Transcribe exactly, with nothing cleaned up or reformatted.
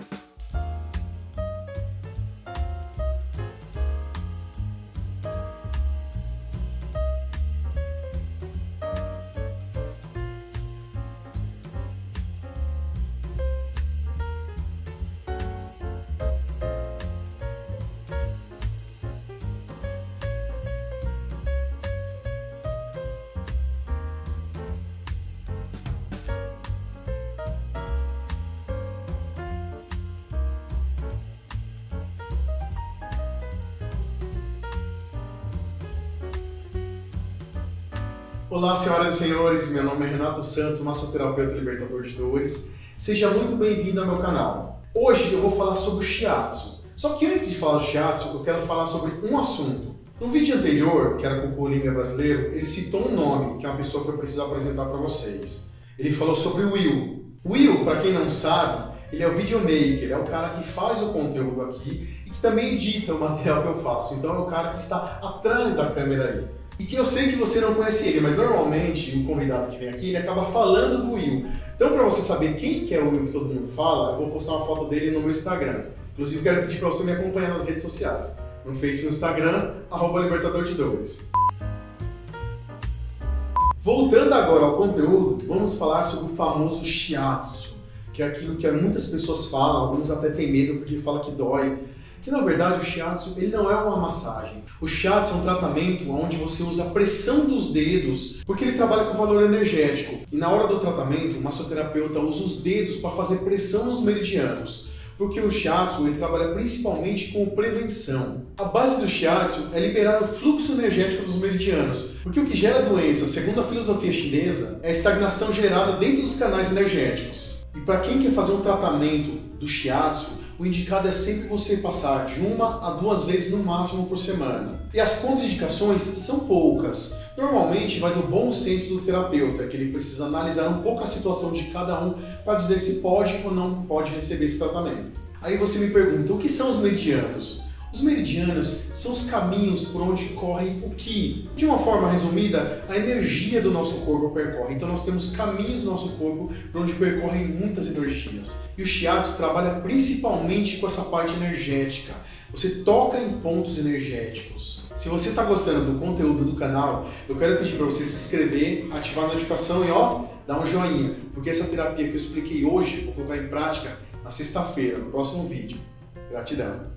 Olá, senhoras e senhores, meu nome é Renato Santos, massoterapeuta libertador de dores. Seja muito bem-vindo ao meu canal. Hoje eu vou falar sobre o shiatsu. Só que antes de falar do shiatsu, eu quero falar sobre um assunto. No vídeo anterior, que era com o Coringa brasileiro, ele citou um nome, que é uma pessoa que eu preciso apresentar para vocês. Ele falou sobre o Will. O Will, para quem não sabe, ele é o videomaker, é o cara que faz o conteúdo aqui e que também edita o material que eu faço. Então é o cara que está atrás da câmera aí. E que eu sei que você não conhece ele, mas normalmente o convidado que vem aqui, ele acaba falando do Will. Então, para você saber quem que é o Will que todo mundo fala, eu vou postar uma foto dele no meu Instagram. Inclusive, quero pedir para você me acompanhar nas redes sociais. No Face e no Instagram, arroba Libertador de Dores. Voltando agora ao conteúdo, vamos falar sobre o famoso shiatsu, que é aquilo que muitas pessoas falam, alguns até têm medo porque falam que dói. Que na verdade o shiatsu ele não é uma massagem. O shiatsu é um tratamento onde você usa a pressão dos dedos, porque ele trabalha com valor energético. E na hora do tratamento, o massoterapeuta usa os dedos para fazer pressão nos meridianos, porque o shiatsu ele trabalha principalmente com prevenção. A base do shiatsu é liberar o fluxo energético dos meridianos, porque o que gera doença, segundo a filosofia chinesa, é a estagnação gerada dentro dos canais energéticos. E para quem quer fazer um tratamento do shiatsu, o indicado é sempre você passar de uma a duas vezes no máximo por semana. E as contraindicações são poucas. Normalmente vai do bom senso do terapeuta, que ele precisa analisar um pouco a situação de cada um para dizer se pode ou não pode receber esse tratamento. Aí você me pergunta, o que são os meridianos? Os meridianos são os caminhos por onde corre o ki. De uma forma resumida, a energia do nosso corpo percorre. Então nós temos caminhos no nosso corpo por onde percorrem muitas energias. E o shiatsu trabalha principalmente com essa parte energética. Você toca em pontos energéticos. Se você está gostando do conteúdo do canal, eu quero pedir para você se inscrever, ativar a notificação e ó, dar um joinha. Porque essa terapia que eu expliquei hoje, vou colocar em prática na sexta-feira, no próximo vídeo. Gratidão!